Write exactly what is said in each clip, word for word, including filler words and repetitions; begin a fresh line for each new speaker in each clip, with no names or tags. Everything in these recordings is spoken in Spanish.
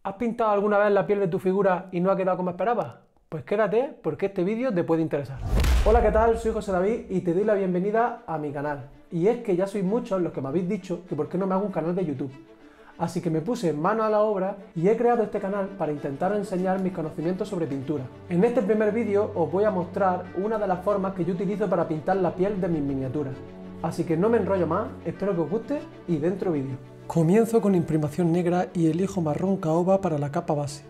¿Has pintado alguna vez la piel de tu figura y no ha quedado como esperabas? Pues quédate porque este vídeo te puede interesar. Hola, ¿qué tal? Soy José David y te doy la bienvenida a mi canal. Y es que ya sois muchos los que me habéis dicho que por qué no me hago un canal de YouTube. Así que me puse mano a la obra y he creado este canal para intentar enseñar mis conocimientos sobre pintura. En este primer vídeo os voy a mostrar una de las formas que yo utilizo para pintar la piel de mis miniaturas. Así que no me enrollo más, espero que os guste y dentro vídeo. Comienzo con imprimación negra y elijo marrón caoba para la capa base.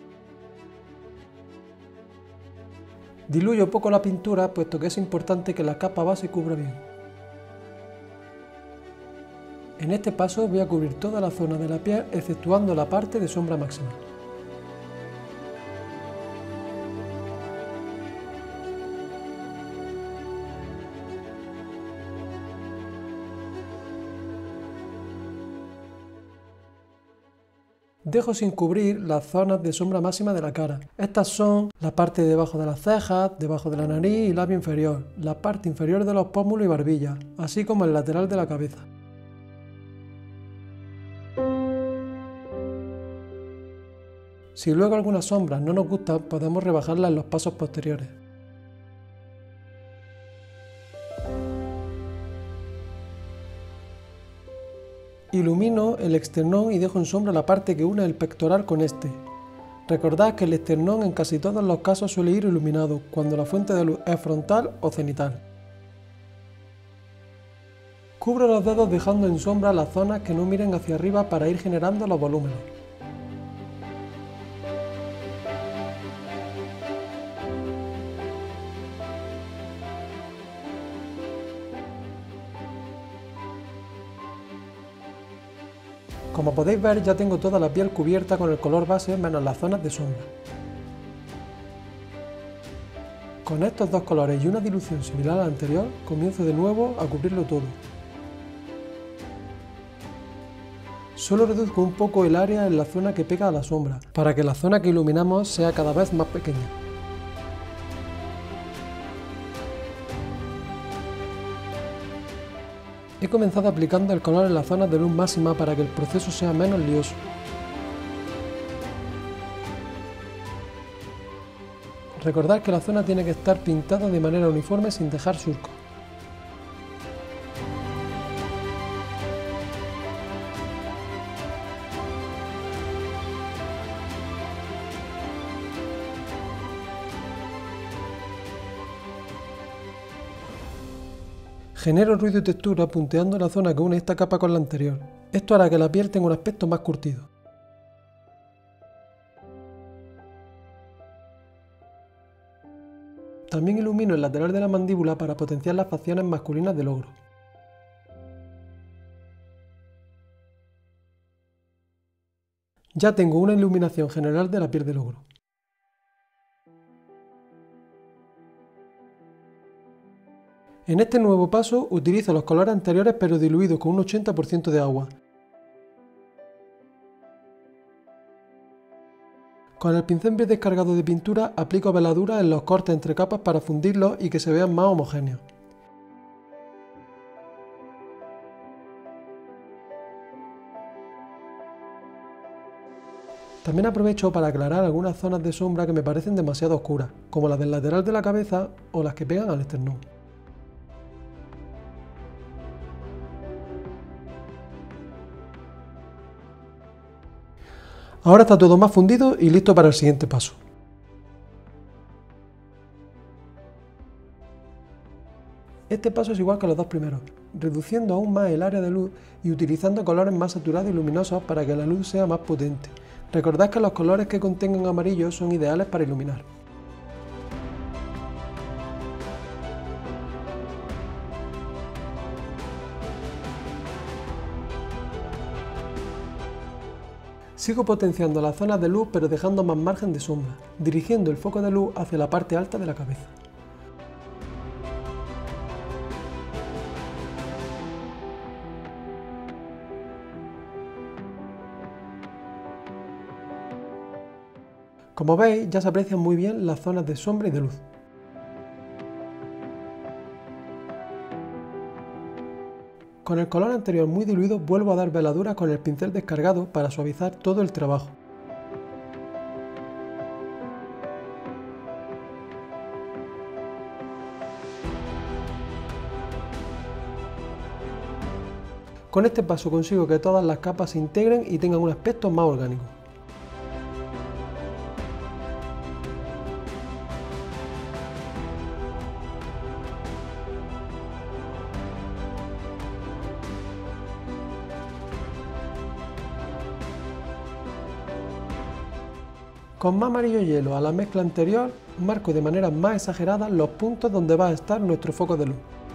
Diluyo poco la pintura puesto que es importante que la capa base cubra bien. En este paso voy a cubrir toda la zona de la piel exceptuando la parte de sombra máxima. Dejo sin cubrir las zonas de sombra máxima de la cara. Estas son la parte de debajo de las cejas, debajo de la nariz y labio inferior, la parte inferior de los pómulos y barbilla, así como el lateral de la cabeza. Si luego algunas sombras no nos gustan, podemos rebajarlas en los pasos posteriores. Ilumino el esternón y dejo en sombra la parte que une el pectoral con este. Recordad que el esternón en casi todos los casos suele ir iluminado, cuando la fuente de luz es frontal o cenital. Cubro los dedos dejando en sombra las zonas que no miren hacia arriba para ir generando los volúmenes. Como podéis ver, ya tengo toda la piel cubierta con el color base menos las zonas de sombra. Con estos dos colores y una dilución similar a la anterior, comienzo de nuevo a cubrirlo todo. Solo reduzco un poco el área en la zona que pega a la sombra, para que la zona que iluminamos sea cada vez más pequeña. He comenzado aplicando el color en las zonas de luz máxima para que el proceso sea menos lioso. Recordad que la zona tiene que estar pintada de manera uniforme sin dejar surcos. Genero ruido y textura punteando la zona que une esta capa con la anterior. Esto hará que la piel tenga un aspecto más curtido. También ilumino el lateral de la mandíbula para potenciar las facciones masculinas del ogro. Ya tengo una iluminación general de la piel del ogro. En este nuevo paso utilizo los colores anteriores pero diluidos con un ochenta por ciento de agua. Con el pincel bien descargado de pintura aplico veladura en los cortes entre capas para fundirlos y que se vean más homogéneos. También aprovecho para aclarar algunas zonas de sombra que me parecen demasiado oscuras, como las del lateral de la cabeza o las que pegan al esternón. Ahora está todo más fundido y listo para el siguiente paso. Este paso es igual que los dos primeros, reduciendo aún más el área de luz y utilizando colores más saturados y luminosos para que la luz sea más potente. Recordad que los colores que contengan amarillo son ideales para iluminar. Sigo potenciando las zonas de luz pero dejando más margen de sombra, dirigiendo el foco de luz hacia la parte alta de la cabeza. Como veis, ya se aprecian muy bien las zonas de sombra y de luz. Con el color anterior muy diluido vuelvo a dar veladura con el pincel descargado para suavizar todo el trabajo. Con este paso consigo que todas las capas se integren y tengan un aspecto más orgánico. Con más amarillo hielo a la mezcla anterior, marco de manera más exagerada los puntos donde va a estar nuestro foco de luz.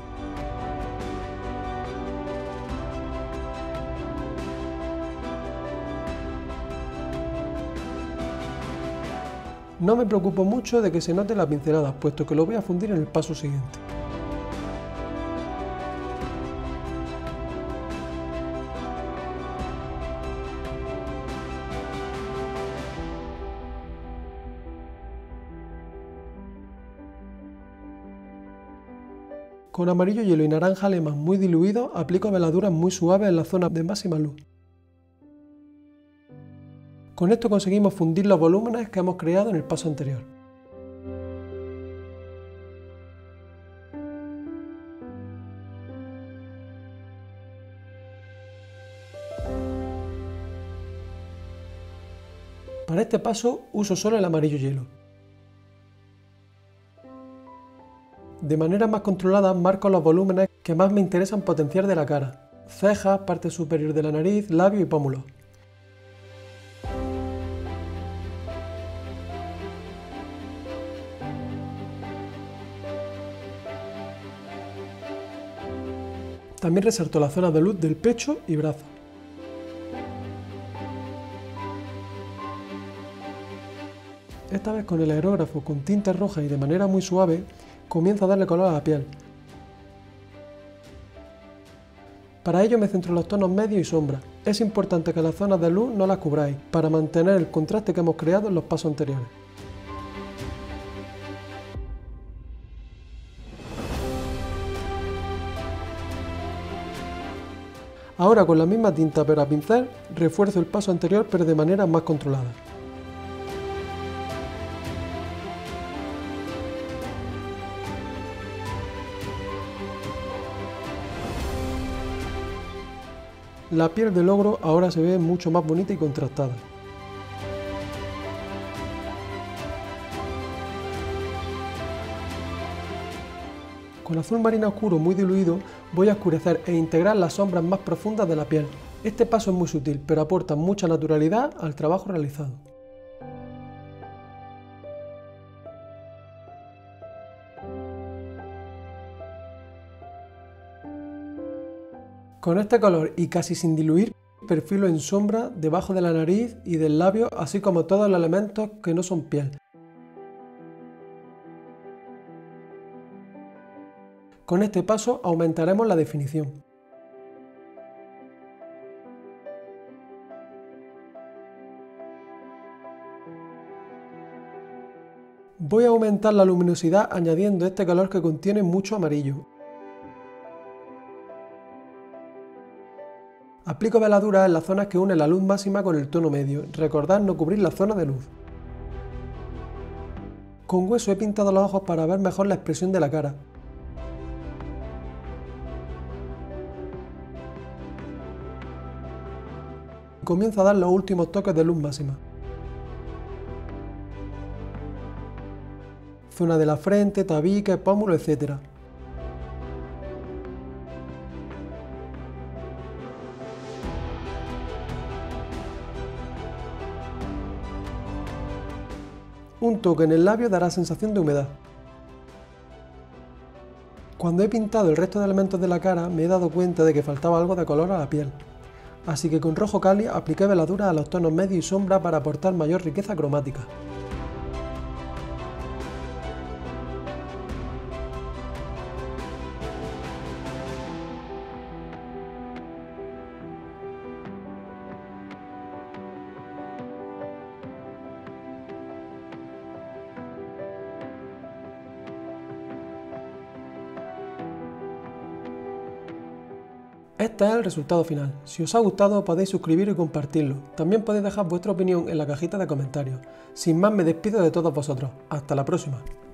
No me preocupo mucho de que se note la pincelada, puesto que lo voy a fundir en el paso siguiente. Con amarillo hielo y naranja alemán muy diluido, aplico veladuras muy suaves en la zona de máxima luz. Con esto conseguimos fundir los volúmenes que hemos creado en el paso anterior. Para este paso uso solo el amarillo hielo. De manera más controlada marco los volúmenes que más me interesan potenciar de la cara: cejas, parte superior de la nariz, labio y pómulos. También resalto la zona de luz del pecho y brazos. Esta vez con el aerógrafo con tinta roja y de manera muy suave, comienzo a darle color a la piel. Para ello me centro en los tonos medios y sombra. Es importante que las zonas de luz no las cubráis, para mantener el contraste que hemos creado en los pasos anteriores. Ahora con la misma tinta pero a pincel, refuerzo el paso anterior pero de manera más controlada. La piel del ogro ahora se ve mucho más bonita y contrastada. Con azul marino oscuro muy diluido voy a oscurecer e integrar las sombras más profundas de la piel. Este paso es muy sutil, pero aporta mucha naturalidad al trabajo realizado. Con este color y casi sin diluir, perfilo en sombra debajo de la nariz y del labio, así como todos los elementos que no son piel. Con este paso aumentaremos la definición. Voy a aumentar la luminosidad añadiendo este color que contiene mucho amarillo. Aplico veladuras en las zonas que unen la luz máxima con el tono medio. Recordad no cubrir la zona de luz. Con hueso he pintado los ojos para ver mejor la expresión de la cara. Comienzo a dar los últimos toques de luz máxima. Zona de la frente, tabique, pómulo, etcétera. Un toque en el labio dará sensación de humedad. Cuando he pintado el resto de elementos de la cara me he dado cuenta de que faltaba algo de color a la piel. Así que con rojo cali apliqué veladuras a los tonos medio y sombra para aportar mayor riqueza cromática. Este es el resultado final. Si os ha gustado podéis suscribiros y compartirlo. También podéis dejar vuestra opinión en la cajita de comentarios. Sin más me despido de todos vosotros. Hasta la próxima.